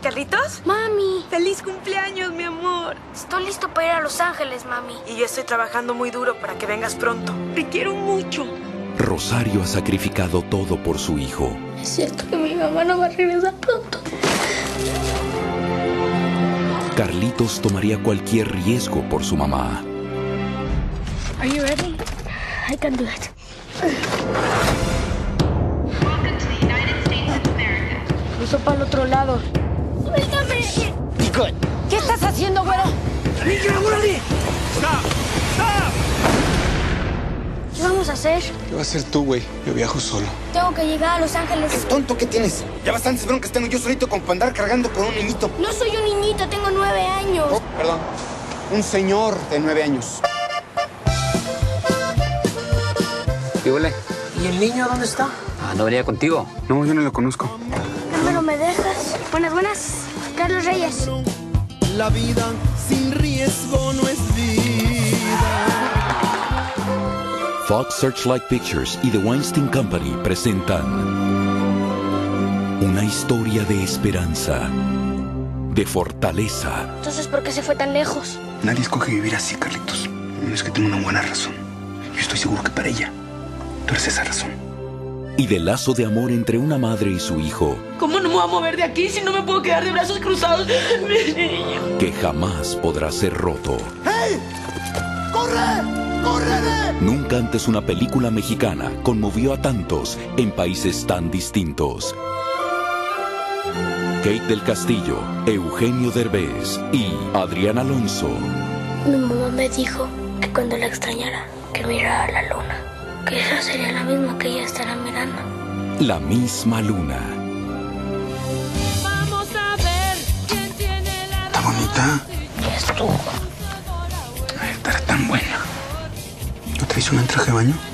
¿Carlitos? Mami, ¡Feliz cumpleaños, mi amor! estoy listo para ir a Los Ángeles, mami. Y yo estoy trabajando muy duro para que vengas pronto. Te quiero mucho. Rosario ha sacrificado todo por su hijo. Es cierto que mi mamá no va a regresar pronto. Carlitos tomaría cualquier riesgo por su mamá. Are you ready? I can do it. Welcome to the United States of America. Cruzó para el otro lado. ¡Suéltame! ¿Qué estás haciendo, güero? ¿Qué vamos a hacer? ¿Qué va a hacer tú, güey? Yo viajo solo. Tengo que llegar a Los Ángeles. Tonto, ¿qué tienes? Ya bastantes broncas tengo yo solito como para andar cargando con un niñito. No soy un niñito, tengo 9 años. Oh, perdón. Un señor de 9 años. ¿Qué huele? ¿Y el niño dónde está? Ah, ¿no venía contigo? No, yo no lo conozco. Hermano, ¿me dejas? Buenas. Carlos Reyes. La vida sin riesgo no es vida. Fox Searchlight Pictures y The Weinstein Company presentan una historia de esperanza, de fortaleza. Entonces, ¿por qué se fue tan lejos? Nadie escoge vivir así, Carlitos. No es que tenga una buena razón. Yo estoy seguro que para ella, tú eres esa razón. Y del lazo de amor entre una madre y su hijo, ¿Cómo no me voy a mover de aquí si no me puedo quedar de brazos cruzados? Mi niño. que jamás podrá ser roto. ¡Hey! ¡Corre! ¡Corre! Nunca antes una película mexicana conmovió a tantos en países tan distintos. Kate del Castillo, Eugenio Derbez y Adrián Alonso. Mi mamá me dijo que cuando la extrañara, que mirara a la luna. Que esa sería la misma que ella estará mirando. La misma luna. Vamos a ver quién tiene la... ¿Está bonita? ¿Qué es tú? Ay, estará tan buena. ¿No traes un traje de baño?